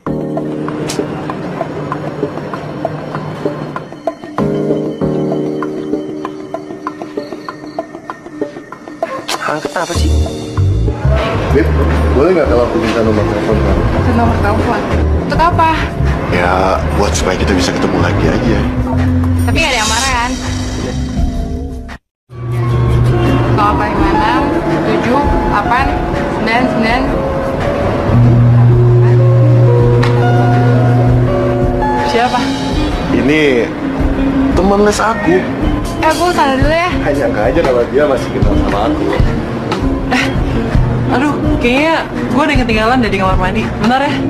C: Angkat apa sih?
D: Beb, boleh nggak kalau aku minta nomor telepon kamu?
B: Itu nomor telepon. Untuk apa?
D: Ya, buat supaya kita bisa ketemu lagi aja.
B: Tapi nggak ada yang marah kan? Kalau paling mana? Tujuh, delapan, sembilan, sembilan.
F: Siapa?
D: Ini teman les aku.
B: Eh, aku sana dulu ya.
D: Hanya nggak aja kalau dia masih kenal sama aku.
F: Aduh, kayaknya gue ada yang ketinggalan dari kamar mandi. Bentar ya.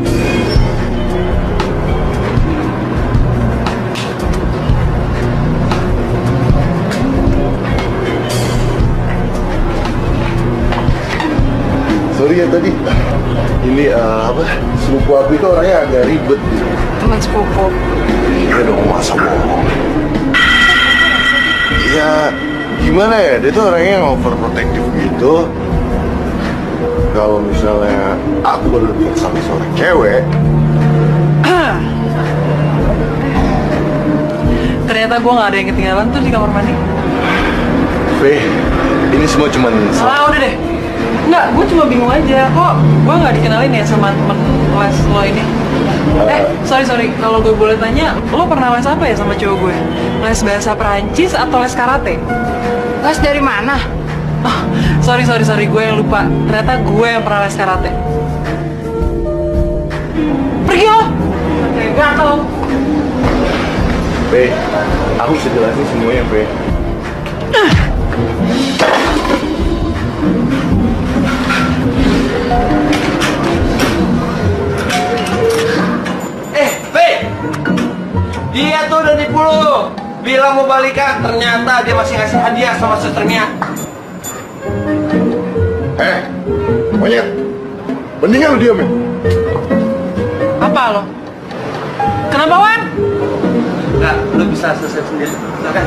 D: Sorry ya tadi. Ini uh, apa? Sepupu aku itu orangnya agak ribet.
B: Teman sepupu.
D: Iya dong, masa bohong. Ya, gimana ya? Dia tuh orangnya yang overprotective gitu. Kalau misalnya aku baru deket sama seorang cewek,
F: ternyata gue nggak ada yang ketinggalan tuh di kamar mandi.
D: Fe, ini semua cuman
F: Ah, udah deh. Enggak, gue cuma bingung aja. Kok gue nggak dikenalin ya sama temen les lo ini? Eh, sorry, sorry. Kalau gue boleh tanya, lo pernah les apa ya sama cowok gue? Les bahasa Perancis atau les karate?
B: Les dari mana?
F: Oh, sorry, sorry, sorry. Gue yang lupa. Ternyata gue yang pernah les karate. Pergi lo! Oke, gatel.
D: Fe, aku bisa jelasin semuanya, Fe.
C: Eh, Faye, dia tuh udah nipu lu. Bilang mau balikan, ternyata dia masih ngasih hadiah sama susternya.
D: Eh, monyet, mendingan lu diam ya.
F: Apa lo? Kenapa, Wan?
C: Enggak, lu bisa selesai sendiri. Silakan.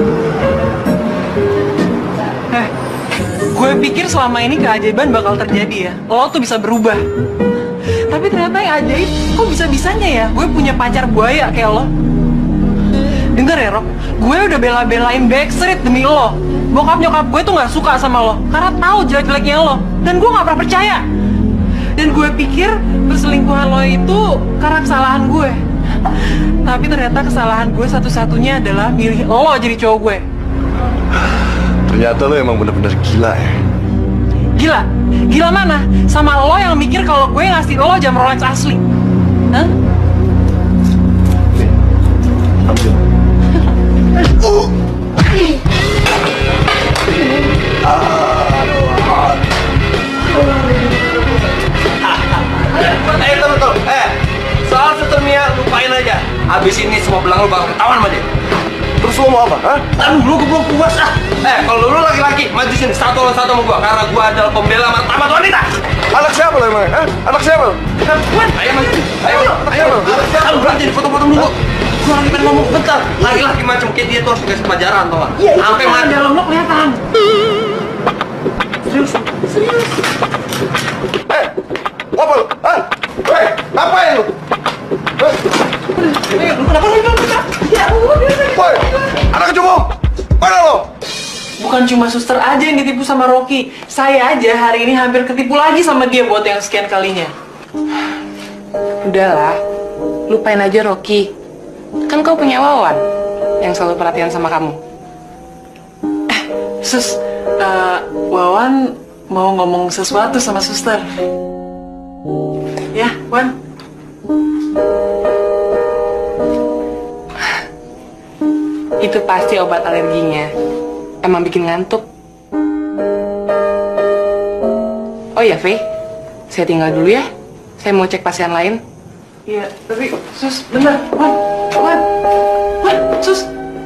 F: Eh, gue pikir selama ini keajaiban bakal terjadi ya. Lo tuh bisa berubah. Tapi ternyata yang ajaib, kok bisa-bisanya ya gue punya pacar buaya kayak lo. Dengar ya, Rob, gue udah bela-belain Backstreet demi lo. Bokap nyokap gue tuh gak suka sama lo karena tahu jelek-jeleknya lo. Dan gue gak pernah percaya. Dan gue pikir perselingkuhan lo itu karena kesalahan gue. Tapi ternyata kesalahan gue satu-satunya adalah milih lo jadi cowok gue.
D: Ternyata lo emang bener-bener gila ya.
F: Gila? Gila mana? Sama lo yang mikir kalau gue ngasih lo jam Rolex asli. Hah?
C: Eh, tunggu, tunggu. Eh, soal Suster Mia, lupain aja. Abis ini semua belang lu bakal ketahuan sama dia.
D: Terus lo mau apa? Hah?
C: Aduh, lu belum puas ah. Eh, kalau lu laki-laki, maju sini satu lawan satu sama gua, karena gua adalah pembela martabat wanita.
D: Anak siapa lo emang? Hah? Anak siapa lo?
C: Wan, ayo maju. Ayo, ayo. Aduh, berhenti di foto-foto dulu. Gua lagi pengen ngomong bentar. Laki-laki macam kayak dia tuh harus dikasih pelajaran, tau gak?
F: Iya,
C: Sampai mati.
F: dalam lo kelihatan.
C: Serius, serius.
D: Eh, apa lo? Hah? Hei, ngapain lo? Hah?
C: Eh, lu kenapa lu bilang? Ya,
D: Woi, anak kecubung, mana lo?
F: Bukan cuma suster aja yang ditipu sama Rocky. Saya aja hari ini hampir ketipu lagi sama dia buat yang sekian kalinya.
B: Udahlah, lupain aja Rocky. Kan kau punya Wawan yang selalu perhatian sama kamu.
F: Sus, eh, Wawan mau ngomong sesuatu sama suster. Ya, Wan.
B: Itu pasti obat alerginya. Emang bikin ngantuk. Oh ya, Faye. Saya tinggal dulu ya. Saya mau cek pasien lain.
F: Iya, tapi sus, bener, Wan, Wan, Wan, sus.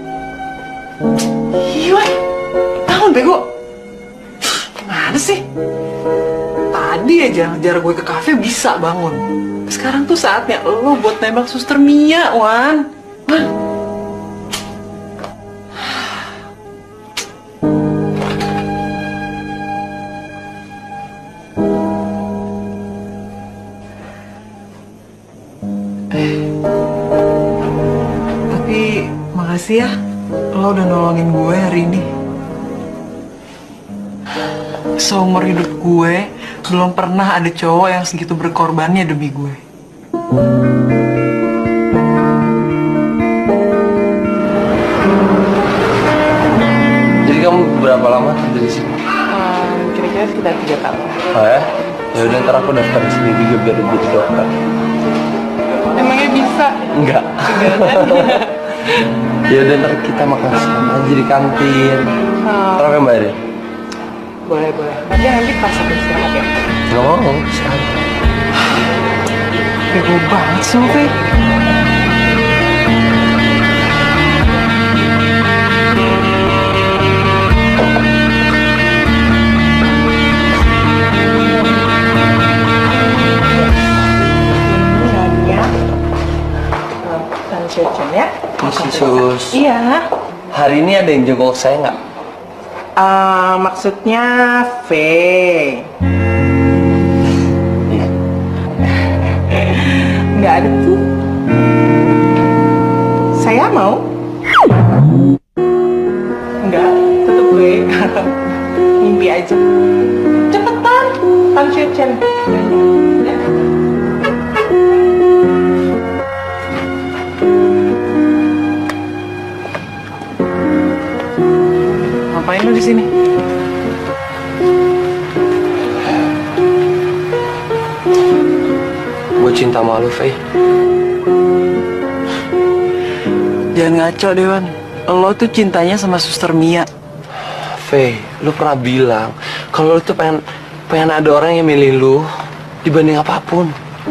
F: Iya, Wan, bangun bego. Gimana sih? Tadi aja ngejar gue ke kafe bisa bangun. Sekarang tuh saatnya lo buat nembak suster Mia, Wan. Wan. Tapi makasih ya, lo udah nolongin gue hari ini. Seumur hidup gue, belum pernah ada cowok yang segitu berkorbannya demi gue.
C: Jadi kamu berapa lama kerja di sini?
B: Um, kira-kira sekitar tiga tahun.
C: Oh ya? Ya udah ntar aku daftar di sini juga biar jadi dokter.
B: Emangnya bisa?
C: Enggak. Ya udah ntar kita makan siang aja di kantin.
B: Oh.
C: Ntar aku yang bayarin.
B: Boleh, boleh. Tapi nanti pas aku istirahat ya.
C: Nggak mau, siang.
F: Bego banget sih lo, Fe.
B: Ya?
C: Masih sus.
B: Iya.
C: Hari ini ada yang jenguk saya nggak?
B: Uh, maksudnya V.
C: Iya.
B: Nggak ada tuh. Saya mau. Nggak, tetep V. Mimpi aja. Cepetan, pancut Chen.
F: Ngapain lo di sini?
C: Gue cinta sama lu, Faye.
F: Jangan ngaco, Dewan. Lo tuh cintanya sama suster Mia.
C: Faye, lu pernah bilang kalau lu tuh pengen pengen ada orang yang milih lu dibanding apapun.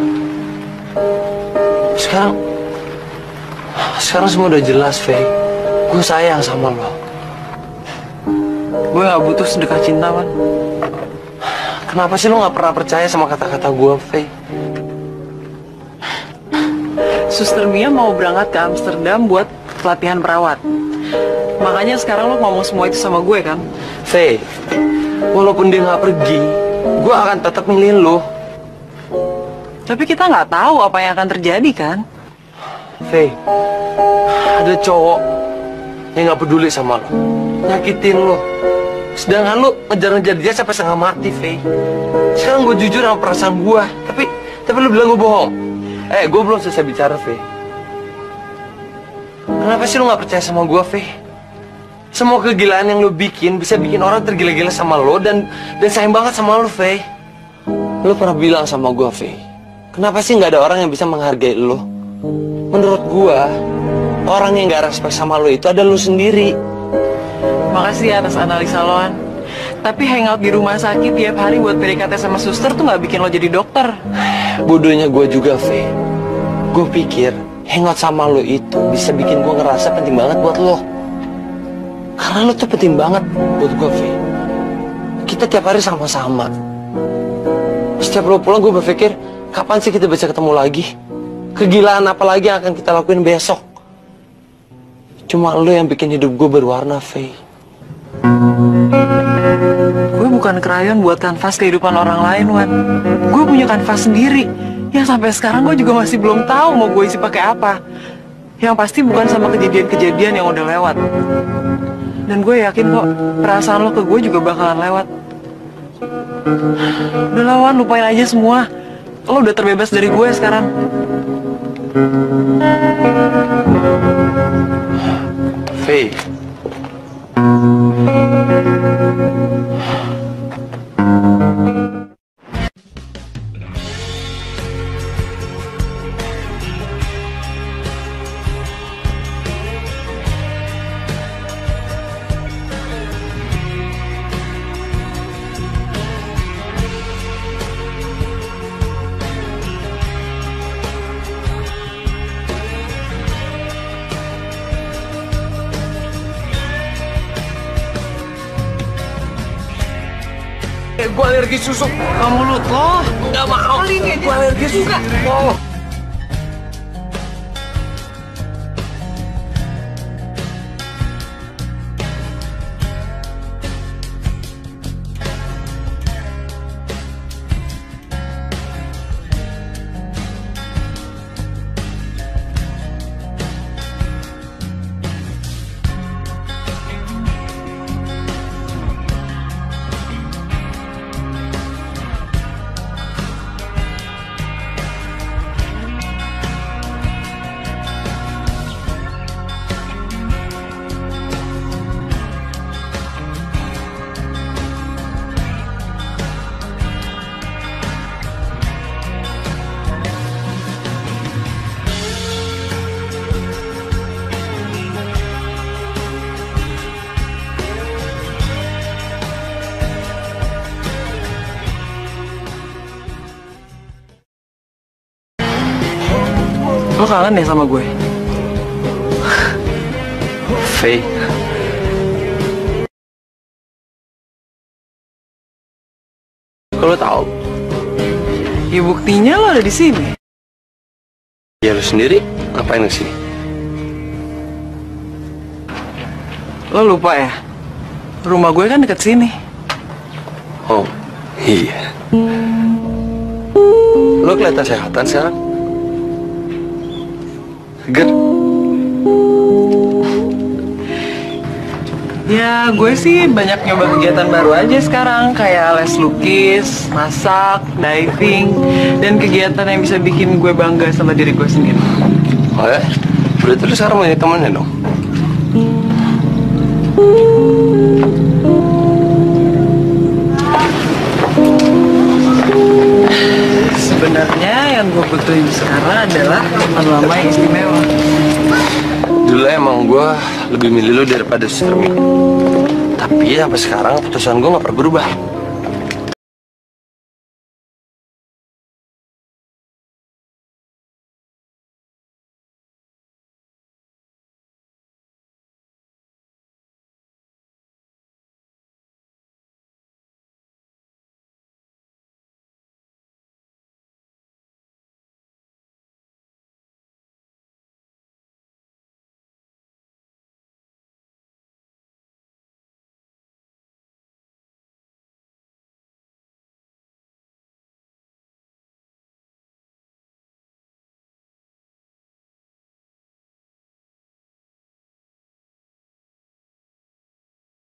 C: Sekarang sekarang semua udah jelas, Faye. Gue sayang sama lo.
F: Gue gak butuh sedekah cinta, Wan.
C: Kenapa sih lo gak pernah percaya sama kata-kata gue, Faye?
F: Suster Mia mau berangkat ke Amsterdam buat pelatihan perawat. Makanya sekarang lo ngomong semua itu sama gue, kan?
C: Faye, walaupun dia gak pergi, gue akan tetap milih lo.
F: Tapi kita nggak tahu apa yang akan terjadi, kan?
C: Faye, ada cowok yang gak peduli sama lo, nyakitin lo. Sedangkan lu ngejar-ngejar dia sampai setengah mati, Faye. Sekarang gue jujur sama perasaan gue, tapi tapi lu bilang gue bohong. Eh, gue belum selesai bicara, Faye. Kenapa sih lu gak percaya sama gue, Faye? Semua kegilaan yang lo bikin bisa bikin orang tergila-gila sama lo dan dan sayang banget sama lo, Faye. Lo pernah bilang sama gue, Faye, kenapa sih nggak ada orang yang bisa menghargai lo? Menurut gue, orang yang nggak respect sama lo itu ada lo sendiri.
F: Makasih ya atas analisa lo, An. Tapi hangout di rumah sakit tiap hari buat P D K T sama suster tuh nggak bikin lo jadi dokter.
C: Bodohnya gue juga, Faye. Gue pikir hangout sama lo itu bisa bikin gue ngerasa penting banget buat lo. Karena lo tuh penting banget buat gue, Faye. Kita tiap hari sama-sama. Setiap lo pulang gue berpikir, kapan sih kita bisa ketemu lagi? Kegilaan apa lagi yang akan kita lakuin besok? Cuma lo yang bikin hidup gue berwarna, Faye.
F: Gue bukan krayon buat kanvas kehidupan orang lain, Wan. Gue punya kanvas sendiri. Yang sampai sekarang gue juga masih belum tahu mau gue isi pakai apa. Yang pasti bukan sama kejadian-kejadian yang udah lewat. Dan gue yakin kok perasaan lo ke gue juga bakalan lewat. Udah lah, Wan, lupain aja semua. Lo udah terbebas dari gue sekarang.
C: Faye. Gue alergi susu.
F: Kamu mulut lo.
C: Nggak mau.
F: Kali ini
C: Gue alergi susu. Oh.
F: Lo kangen ya sama gue?
C: Faye. Kalau tahu,
F: Ya buktinya lo ada di sini.
C: ya lo sendiri ngapain di sini?
F: Lo lupa ya? Rumah gue kan deket sini.
C: Oh, iya. Lo kelihatan sehatan sekarang. Seger.
F: Ya gue sih banyak nyoba kegiatan baru aja sekarang. Kayak les lukis, masak, diving, dan kegiatan yang bisa bikin gue bangga sama diri gue sendiri.
C: Oh ya? Berarti lo sekarang punya temennya dong?
F: Sebenarnya yang gue butuhin sekarang adalah teman lama yang istimewa.
C: Dulu emang gue lebih milih lo daripada Suster Mi. Tapi sampai sekarang putusan gue gak pernah berubah.